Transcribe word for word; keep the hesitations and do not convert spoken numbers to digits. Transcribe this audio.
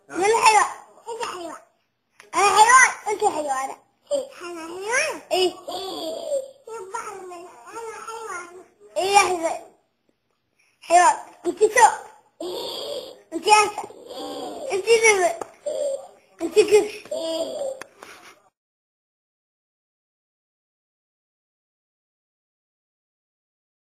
من الحيوان؟ انت حيوان. انا حيوان انت حيوانة. ايه انا حيوان. ايه يبقى انا حيوان. ايه يا حيوان حيوان. انت سوق. انت اسد. انت نمر. انت قرش.